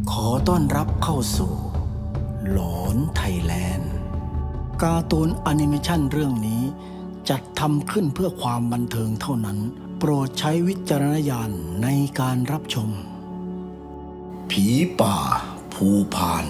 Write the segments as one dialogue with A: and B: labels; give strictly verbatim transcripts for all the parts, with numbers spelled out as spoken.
A: ขอต้อนรับเข้าสู่หลอนไทยแลนด์การ์ตูนแอนิเมชันเรื่องนี้จัดทำขึ้นเพื่อความบันเทิงเท่านั้นโปรดใช้วิจารณญาณในการรับชมผีป่าภูพาน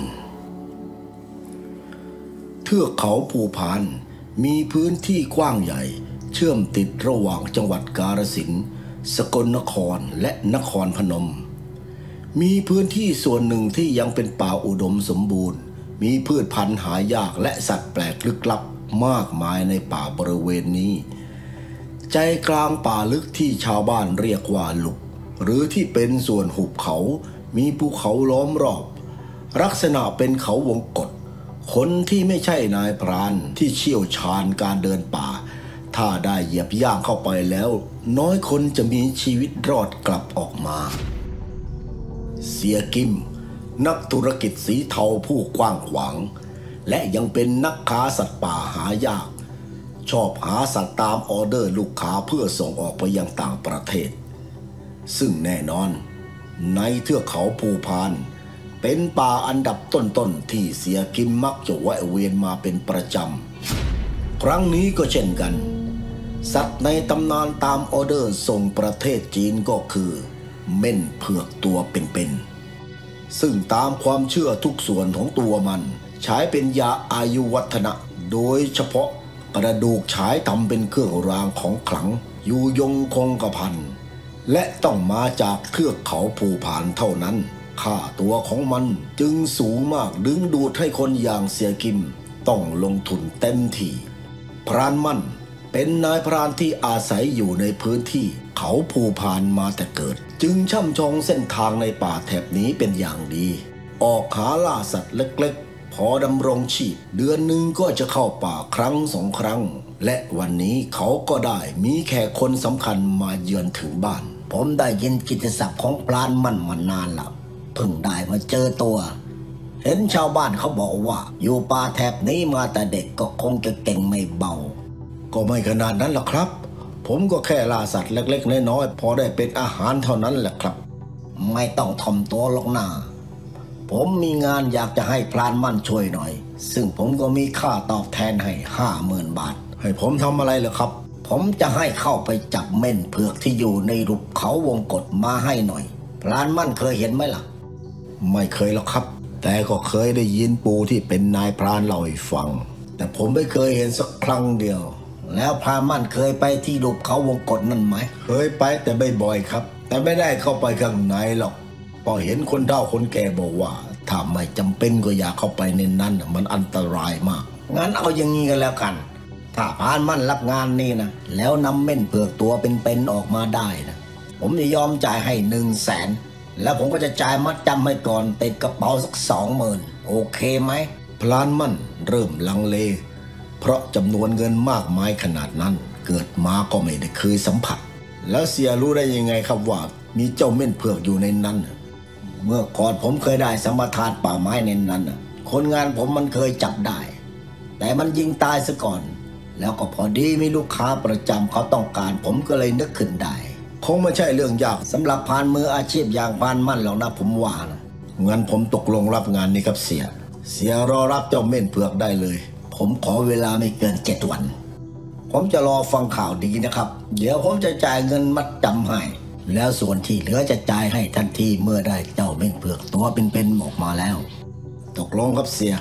A: เทือกเขาภูพานมีพื้นที่กว้างใหญ่เชื่อมติดระหว่างจังหวัดกาฬสินธุ์สกลนครและนครพนมมีพื้นที่ส่วนหนึ่งที่ยังเป็นป่าอุดมสมบูรณ์มีพืชพันธุ์หายากและสัตว์แปลกลึกลับมากมายในป่าบริเวณนี้ใจกลางป่าลึกที่ชาวบ้านเรียกว่าหลุบหรือที่เป็นส่วนหุบเขามีภูเขาล้อมรอบลักษณะเป็นเขาวงกตคนที่ไม่ใช่นายพรานที่เชี่ยวชาญการเดินป่าถ้าได้เหยียบย่างเข้าไปแล้วน้อยคนจะมีชีวิตรอดกลับออกมาเสียกิมนักธุรกิจสีเทาผู้กว้างขวางและยังเป็นนักค้าสัตว์ป่าหายากชอบหาสัตว์ตามออเดอร์ลูกค้าเพื่อส่งออกไปยังต่างประเทศซึ่งแน่นอนในเทือกเขาภูพานเป็นป่าอันดับต้นๆที่เสียกิมมักจะแวะเวียนมาเป็นประจำครั้งนี้ก็เช่นกันสัตว์ในตำนานตามออเดอร์ส่งประเทศจีนก็คือเม่นเผือกตัวเป็นๆซึ่งตามความเชื่อทุกส่วนของตัวมันใช้เป็นยาอายุวัฒนะโดยเฉพาะกระดูกฉายทำเป็นเครื่องรางของขลังอยู่ยงคงกระพันและต้องมาจากเทือกเขาภูพานเท่านั้นค่าตัวของมันจึงสูงมากดึงดูดให้คนอย่างเสียกิมต้องลงทุนเต็มที่พรานมั่นเป็นนายพรานที่อาศัยอยู่ในพื้นที่เขาภูพานมาแต่เกิดจึงช่ำชองเส้นทางในป่าแถบนี้เป็นอย่างดีออกหาล่าสัตว์เล็กๆพอดำรงชีพเดือนหนึ่งก็จะเข้าป่าครั้งสองครั้งและวันนี้เขาก็ได้มีแขกคนสำคัญมาเยือนถึงบ้านผมได้ยินกิตติศัพท์ของพรานมั่นมานานแล้วเพิ่งได้มาเจอตัวเห็นชาวบ้านเขาบอกว่าอยู่ป่าแถบนี้มาแต่เด็กก็คงจะเก่งไม่เบาก็ไม่ขนาดนั้นหรอกครับผมก็แค่ล่าสัตว์เล็กๆน้อยๆพอได้เป็นอาหารเท่านั้นแหละครับไม่ต้องถ่อมตัวหรอกนะผมมีงานอยากจะให้พรานมั่นช่วยหน่อยซึ่งผมก็มีค่าตอบแทนให้ห้าหมื่นบาทให้ผมทำอะไรเหรอครับผมจะให้เข้าไปจับเม่นเผือกที่อยู่ในหุบเขาวงกตมาให้หน่อยพรานมั่นเคยเห็นไหมล่ะไม่เคยหรอกครับแต่ก็เคยได้ยินปู่ที่เป็นนายพรานเล่าให้ฟังแต่ผมไม่เคยเห็นสักครั้งเดียวแล้วพรานมั่นเคยไปที่หุบเขาวงกตนั่นไหมเคยไปแต่ไม่บ่อยครับแต่ไม่ได้เข้าไปข้างในหรอกพอเห็นคนเฒ่าคนแก่บอกว่าถ้าไม่จำเป็นก็อย่าเข้าไปในนั้นมันอันตรายมากงั้นเอาอย่างนี้กันแล้วกันถ้าพรานมั่นรับงานนี้นะแล้วนำเม่นเผือกตัวเป็นๆออกมาได้นะผมจะยอมจ่ายให้หนึ่งแสนแล้วผมก็จะจ่ายมัดจำให้ก่อนติดกระเป๋าสักสองหมื่นโอเคไหมพรานมั่นเริ่มลังเลเพราะจำนวนเงินมากมายขนาดนั้นเกิดมาก็ไม่ได้เคยสัมผัสแล้วเสียรู้ได้ยังไงครับว่ามีเจ้าเม่นเผือกอยู่ในนั้นเมื่อก่อนผมเคยได้สัมปทานป่าไม้ในนั้นคนงานผมมันเคยจับได้แต่มันยิงตายซะก่อนแล้วก็พอดีมีลูกค้าประจำเขาต้องการผมก็เลยนึกขึ้นได้คงไม่ใช่เรื่องยากสำหรับพรานมืออาชีพอย่างพรานมั่นหรอกนะผมว่านะงั้นผมตกลงรับงานนี้ครับเสียเสียรอรับเจ้าเม่นเผือกได้เลยผมขอเวลาไม่เกินเจ็ดวันผมจะรอฟังข่าวดีนะครับเดี๋ยวผมจะจ่ายเงินมัดจำให้แล้วส่วนที่เหลือจะจ่ายให้ทันทีเมื่อได้เจ้าเม่นเผือกตัวเป็นๆออกมาแล้วตกลงครับเสีย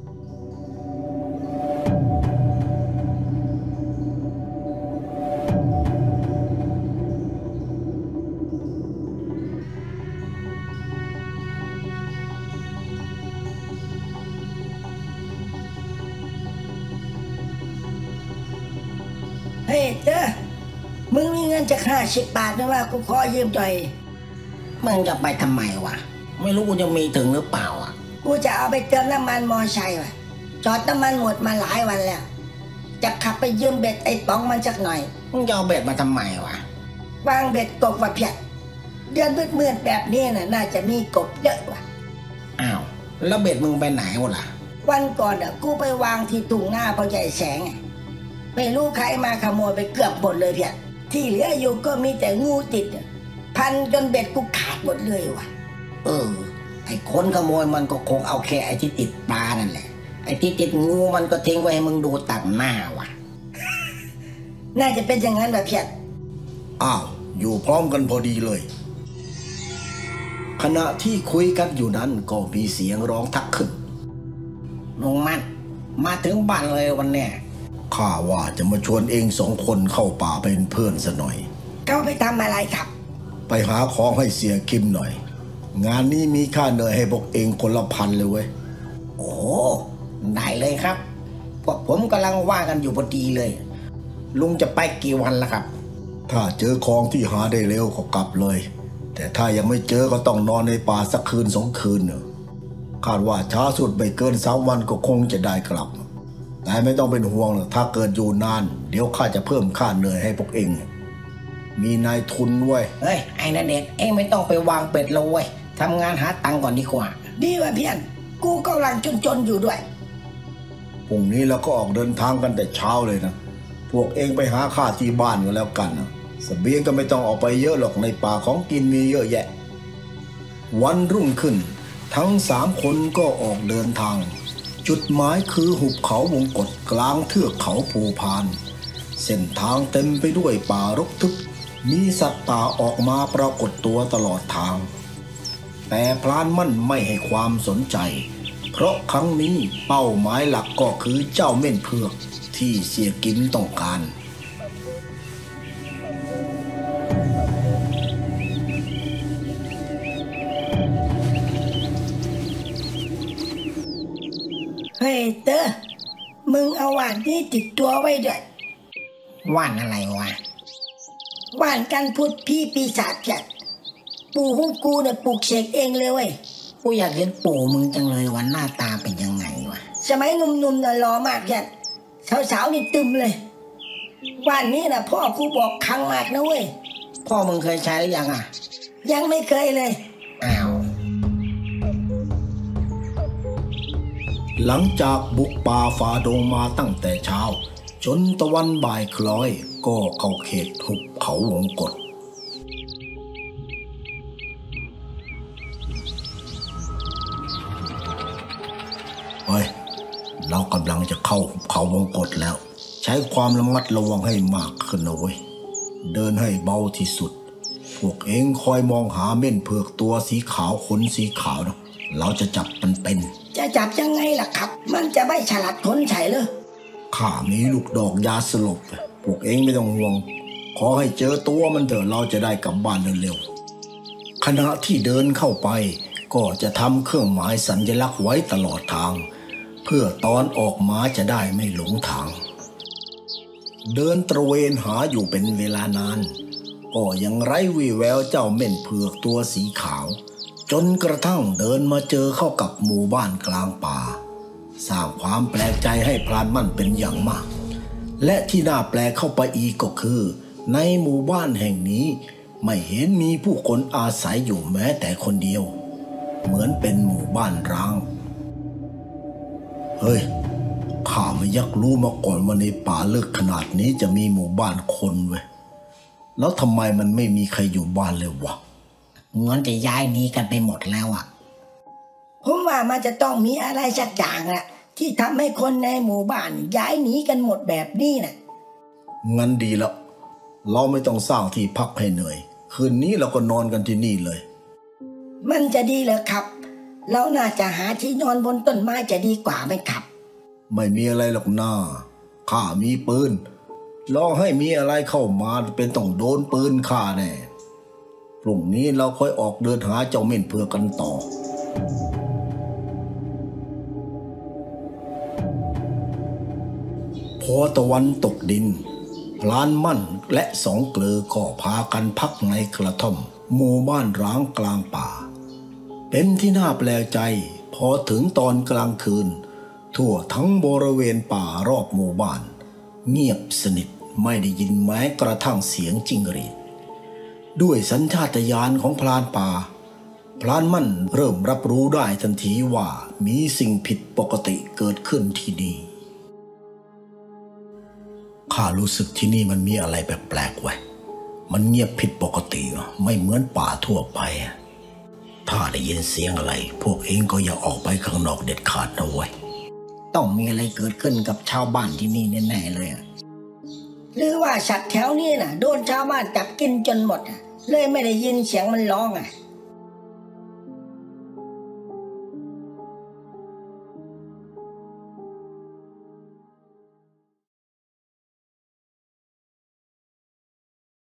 B: เฮ้ยเจ้ามึงมีเงินจะห้าสิบบาทนะว่ากูขอยืมหน่อยมึงจะไปทำไมวะไม่รู้กูจะมีถึงหรือเปล่าอ่ะกูจะเอาไปเติมน้ำมันมอไซค์ว่ะจอดน้ำมันหมดมาหลายวันแล้วจะขับไปยืมเบ็ดไอ้ป๋องมันสักหน่อยมึงจะเอาเบ็ดมาทำไมวะวางเบ็ดกบว่าเพียรเดือนมืดๆแบบนี้น่ะน่าจะมีกบเยอะว่ะอ้าวแล้วเบ็ดมึงไปไหนวะล่ะวันก่อนอ่ะกูไปวางที่ทุ่งหน้าพ่อใหญ่แสงไม่รู้ใครมาขโมยไปเกือบหมดเลยเพียรที่เหลืออยู่ก็มีแต่งูติดพันจนเบ็ดกูขาดหมดเลยว่ะเออไอ้คนขโมยมันก็คงเอาแค่ไอ้ที่ติดปลานั่นแหละไอ้ที่ติดงูมันก็ทิ้งไว้ให้มึงดูต่างหน้าวะ น่าจะเป็นอย่างนั้นแบบเพียร
A: อ้าวอยู่พร้อมกันพอดีเลยขณะที่คุยกันอยู่นั้นก็มีเสียงร้องทักขึ้น
B: ลุงมันมาถึงบ้านเลยวันเนี้ย
A: ข้าว่าจะมาชวนเองสองคนเข้าป่าเป็นเพื่อนซะหน่อย
B: เขาไปทำอะไรครับ
A: ไปหาของให้เสียคิมหน่อยงานนี้มีค่าเหนื่อยให้พวกเองคนละพันเลยเว้ย
B: โอ้ได้เลยครับพวกผมกำลังว่ากันอยู่พอดีเลยลุงจะไปกี่วันละครับ
A: ถ้าเจอของที่หาได้เร็วก็กลับเลยแต่ถ้ายังไม่เจอก็ต้องนอนในป่าสักคืนสองคืนเนอะคาดว่าช้าสุดไม่เกินสามวันก็คงจะได้กลับแต่ไม่ต้องเป็นห่วงหรอกถ้าเกิดอยู่นานเดี๋ยวข้าจะเพิ่มค่าเหนื่อยให้พวกเองมีนายทุนเว้ย
B: เฮ้ยไอ้นาเดชเองไม่ต้องไปวางเป็ดแล้วเว้ยทำงานหาตังค์ก่อนดีกว่าดีว่ะเพี้ยนกูกำลังจนๆอยู่ด้วย
A: พรุ่งนี้เราก็ออกเดินทางกันแต่เช้าเลยนะพวกเองไปหาข้าที่บ้านกันแล้วกันนะเสบียงก็ไม่ต้องออกไปเยอะหรอกในป่าของกินมีเยอะแยะวันรุ่งขึ้นทั้งสามคนก็ออกเดินทางจุดหมายคือหุบเขาวงกฏกลางเทือกเขาภูพานเส้นทางเต็มไปด้วยป่ารกทึบมีสัตว์ป่าออกมาปรากฏตัวตลอดทางแต่พรานมั่นไม่ให้ความสนใจเพราะครั้งนี้เป้าหมายหลักก็คือเจ้าเม่นเผือกที่เสียกิมต้องการ
B: เฮ้ยเตอมึงเอาว่านนี้ติดตัวไว้ด้วยว่านอะไรวะว่านกันพูดพี่ปีศาจจัดปู่ของกูเนี่ยปลูกเสกเองเลยเว้ยกูอยากเห็นปู่มึงจังเลยวันหน้าตาเป็นยังไงวะสมัยหนุ่มๆน่ะหล่อมากจัดสาวๆนี่ตึมเลยว่านนี้นะพ่อกูบอกครั้งมากนะเว้ยพ่อมึงเคยใช้หรือยังอ่ะยังไม่เคยเลยอ้าว
A: หลังจากบุกป่าฝ่าดงมาตั้งแต่เช้าจนตะวันบ่ายคล้อยก็เข้าเขตหุบเขาวงกฏเฮ้ยเรากำลังจะเข้าหุบเขาวงกฏแล้วใช้ความระมัดระวังให้มากขึ้นนะเว้ยเดินให้เบาที่สุดพวกเองคอยมองหาเม่นเผือกตัวสีขาวขนสีขาวนะเราจะจับมันเป็น
B: จะจับยังไงล่ะครับมันจะไม่ฉลาดคนใช่เลย
A: ข้ามีลูกดอกยาสลบพวกเองไม่ต้องห่วงขอให้เจอตัวมันเถอะเราจะได้กลับบ้านเร็วๆขณะที่เดินเข้าไปก็จะทำเครื่องหมายสัญลักษณ์ไว้ตลอดทางเพื่อตอนออกมาจะได้ไม่หลงทางเดินตระเวนหาอยู่เป็นเวลานานก็ยังไร้วี่แววเจ้าเม่นเผือกตัวสีขาวจนกระทั่งเดินมาเจอเข้ากับหมู่บ้านกลางป่าสร้างความแปลกใจให้พรานมั่นเป็นอย่างมากและที่น่าแปลกเข้าไปอีกก็คือในหมู่บ้านแห่งนี้ไม่เห็นมีผู้คนอาศัยอยู่แม้แต่คนเดียวเหมือนเป็นหมู่บ้านร้างเฮ้ยข้าไม่ยักรู้มาก่อนว่าในป่าลึกขนาดนี้จะมีหมู่บ้านคนเว้ยแล้วทำไมมันไม่มีใครอยู่บ้านเลยวะ
B: เงินจะย้ายหนีกันไปหมดแล้วอ่ะผมว่ามันจะต้องมีอะไรสักอย่างอ่ะที่ทำให้คนในหมู่บ้านย้ายหนีกันหมดแบบนี้น่ะ
A: งั้นดีแล้วเราไม่ต้องสร้างที่พักให้เหนื่อยคืนนี้เราก็นอนกันที่นี่เลย
B: มันจะดีเหรอครับเราน่าจะหาที่นอนบนต้นไม้จะดีกว่าไหมครับ
A: ไม่มีอะไรหรอกน้าข้ามีปืนรอให้มีอะไรเข้ามาเป็นต้องโดนปืนข้าแน่พรุ่งนี้เราค่อยออกเดินหาเจ้าเม่นเผือกกันต่อพอตะวันตกดินพลานมั่นและสองเกลอก็พากันพักในกระท่อมหมู่บ้านร้างกลางป่าเป็นที่น่าแปลกใจพอถึงตอนกลางคืนทั่วทั้งบริเวณป่ารอบหมู่บ้านเงียบสนิทไม่ได้ยินแม้กระทั่งเสียงจิ้งหรีดด้วยสัญชาตญาณของพรานป่าพรานมั่นเริ่มรับรู้ได้ทันทีว่ามีสิ่งผิดปกติเกิดขึ้นที่นี่ข้ารู้สึกที่นี่มันมีอะไรแปลกๆไว้มันเงียบผิดปกติไม่เหมือนป่าทั่วไปทถ้าได้ยินเสียงอะไรพวกเองก็อย่าออกไปข้างนอกเด็ดขาดนะเว้ย
B: ต้องมีอะไรเกิดขึ้นกับชาวบ้านที่นี่แน่ๆเลยอะหรือว่าสัตว์แถวนี้น่ะโดนชาวบ้านจับกินจนหมดอะเลยไม่ได้ยินเสียงมันร้องอะ